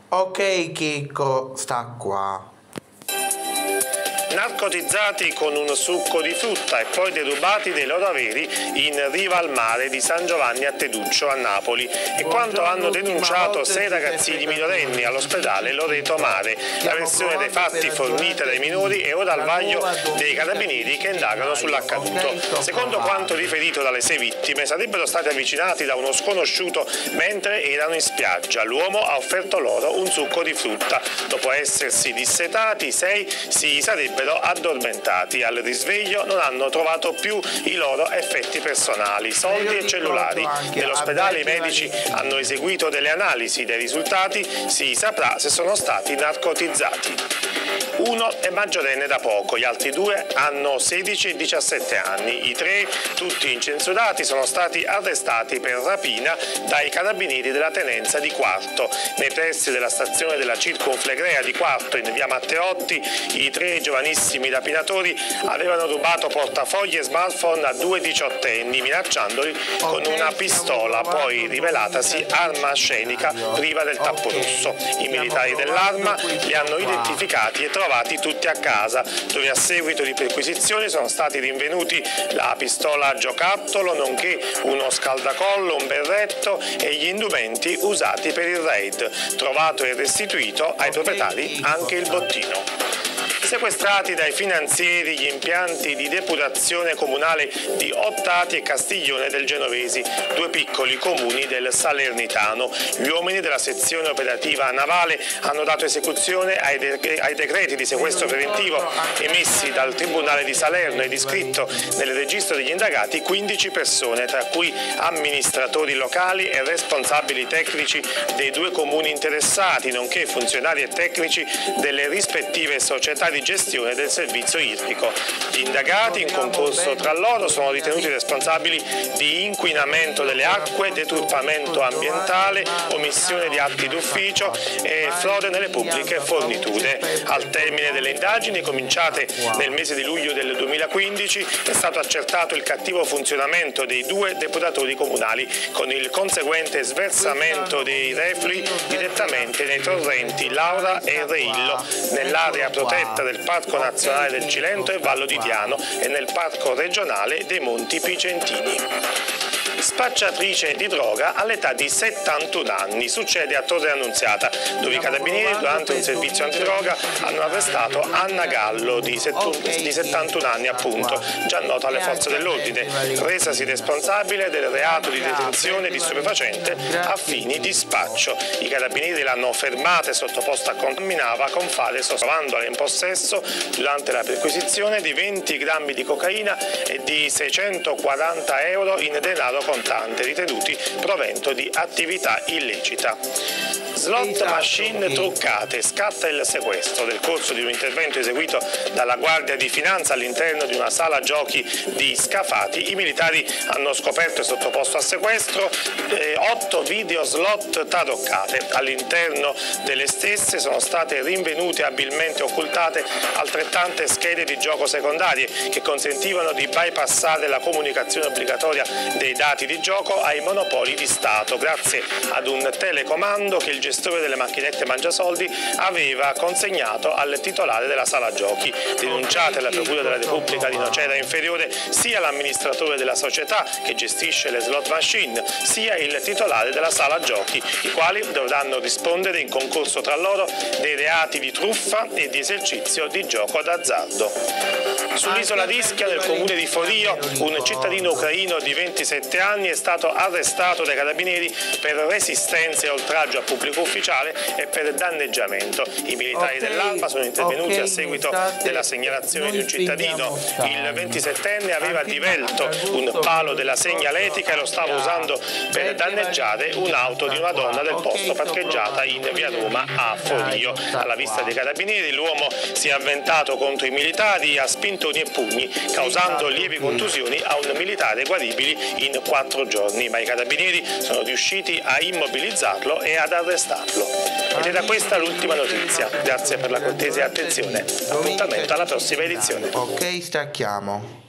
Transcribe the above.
Ok, Chicco, sta qua. Narcotizzati con un succo di frutta e poi derubati dei loro averi in riva al mare di San Giovanni a Teduccio a Napoli, e quanto hanno denunciato 6 ragazzini minorenni all'ospedale Loreto Mare. La versione dei fatti fornita dai minori è ora al vaglio dei carabinieri che indagano sull'accaduto. Secondo quanto riferito dalle 6 vittime, sarebbero stati avvicinati da uno sconosciuto mentre erano in spiaggia. L'uomo ha offerto loro un succo di frutta. Dopo essersi dissetati, i 6 si sarebbero addormentati. Al risveglio non hanno trovato più i loro effetti personali, soldi e cellulari. Nell'ospedale i medici hanno eseguito delle analisi. Dai risultati si saprà se sono stati narcotizzati. Uno è maggiorenne da poco, gli altri 2 hanno 16 e 17 anni. I 3, tutti incensurati, sono stati arrestati per rapina dai carabinieri della tenenza di Quarto. Nei pressi della stazione della Circumflegrea di Quarto, in via Matteotti, i 3 giovanissimi rapinatori avevano rubato portafogli e smartphone a 2 diciottenni, minacciandoli con una pistola, poi rivelatasi arma scenica priva del tappo rosso. I militari dell'arma li hanno identificati e trovati tutti a casa, dove a seguito di perquisizioni sono stati rinvenuti la pistola a giocattolo, nonché uno scaldacollo, un berretto e gli indumenti usati per il raid. Trovato e restituito ai proprietari anche il bottino. Sequestrati dai finanzieri gli impianti di depurazione comunale di Ottati e Castiglione del Genovesi, 2 piccoli comuni del Salernitano. Gli uomini della sezione operativa navale hanno dato esecuzione ai decreti di sequestro preventivo emessi dal Tribunale di Salerno ed iscritto nel registro degli indagati 15 persone, tra cui amministratori locali e responsabili tecnici dei 2 comuni interessati, nonché funzionari e tecnici delle rispettive società di gestione del servizio idrico. Gli indagati, in concorso tra loro, sono ritenuti responsabili di inquinamento delle acque, deturpamento ambientale, omissione di atti d'ufficio e frode nelle pubbliche forniture. Al termine delle indagini, cominciate nel mese di luglio del 2015, è stato accertato il cattivo funzionamento dei 2 depuratori comunali, con il conseguente sversamento dei reflui direttamente nei torrenti Laura e Reillo, nell'area protetta del Parco Nazionale del Cilento e Vallo di Diano e nel Parco Regionale dei Monti Picentini. Spacciatrice di droga all'età di 71 anni. Succede a Torre Annunziata, dove i carabinieri durante un servizio antidroga hanno arrestato Anna Gallo di 71 anni, appunto, già nota alle forze dell'ordine, resasi responsabile del reato di detenzione di stupefacente a fini di spaccio. I carabinieri l'hanno fermata e sottoposta a contaminava con fare, trovandola in possesso durante la perquisizione di 20 grammi di cocaina e di 640 euro in denaro contante, ritenuti provento di attività illecita. Slot machine truccate, scatta il sequestro. Nel corso di un intervento eseguito dalla Guardia di Finanza all'interno di una sala giochi di Scafati, i militari hanno scoperto e sottoposto a sequestro 8 video slot taroccate. All'interno delle stesse sono state rinvenute abilmente occultate altrettante schede di gioco secondarie che consentivano di bypassare la comunicazione obbligatoria dei dati di gioco ai monopoli di Stato, grazie ad un telecomando che il gestore delle macchinette mangiasoldi aveva consegnato al titolare della sala giochi. Denunciate alla Procura della Repubblica di Nocera Inferiore sia l'amministratore della società che gestisce le slot machine, sia il titolare della sala giochi, i quali dovranno rispondere in concorso tra loro dei reati di truffa e di esercizio di gioco d'azzardo. Sull'isola d'Ischia, nel comune di Forio, un cittadino ucraino di 27 anni è stato arrestato dai carabinieri per resistenza e oltraggio a pubblico ufficiale e per danneggiamento. I militari dell'Alba sono intervenuti a seguito della segnalazione di un cittadino. Il 27enne aveva divelto un palo della segnaletica e lo stava usando per danneggiare un'auto di una donna del posto parcheggiata in via Roma a Forio. Alla vista dei carabinieri l'uomo si è avventato contro i militari a spintoni e pugni, causando lievi contusioni a un militare guaribili in 4 giorni, ma i carabinieri sono riusciti a immobilizzarlo e ad arrestarlo. Ed era questa l'ultima notizia. Grazie per la cortese attenzione. Appuntamento alla prossima edizione. Ok, stacchiamo.